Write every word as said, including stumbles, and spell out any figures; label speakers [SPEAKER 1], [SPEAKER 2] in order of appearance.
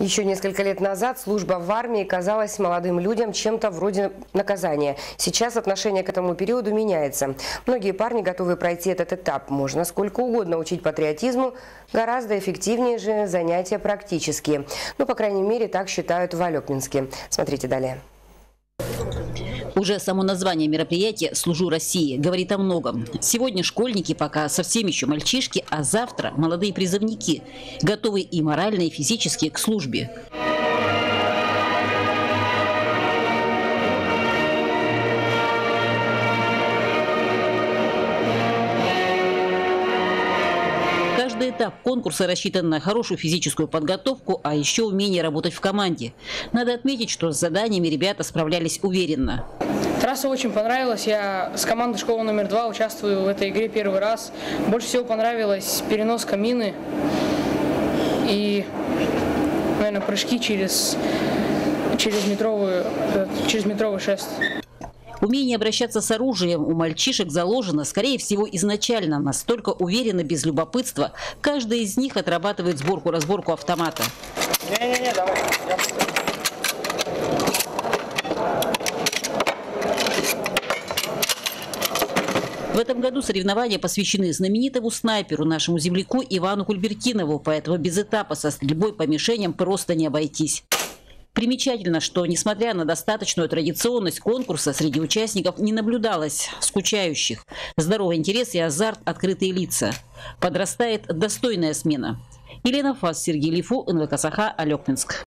[SPEAKER 1] Еще несколько лет назад служба в армии казалась молодым людям чем-то вроде наказания. Сейчас отношение к этому периоду меняется. Многие парни готовы пройти этот этап. Можно сколько угодно учить патриотизму, гораздо эффективнее же занятия практические. Ну, по крайней мере, так считают в Алекминске. Смотрите далее.
[SPEAKER 2] Уже само название мероприятия «Служу России» говорит о многом. Сегодня школьники пока совсем еще мальчишки, а завтра молодые призывники, готовые и морально, и физически к службе. Каждый этап конкурса рассчитан на хорошую физическую подготовку, а еще умение работать в команде. Надо отметить, что с заданиями ребята справлялись уверенно.
[SPEAKER 3] Трасса очень понравилась. Я с командой школы номер два участвую в этой игре первый раз. Больше всего понравилась переноска мины и, наверное, прыжки через, через, метровую, через метровый шест.
[SPEAKER 2] Умение обращаться с оружием у мальчишек заложено, скорее всего, изначально. Настолько уверенно, без любопытства. Каждый из них отрабатывает сборку-разборку автомата.
[SPEAKER 3] Не-не-не, давай.
[SPEAKER 2] В этом году соревнования посвящены знаменитому снайперу, нашему земляку Ивану Кульбертинову, поэтому без этапа со стрельбой по мишеням просто не обойтись. Примечательно, что, несмотря на достаточную традиционность конкурса, среди участников не наблюдалось скучающих. Здоровый интерес и азарт, открытые лица. Подрастает достойная смена. Елена Фас, Сергей Лифу, эн вэ ка Саха, Алекминск.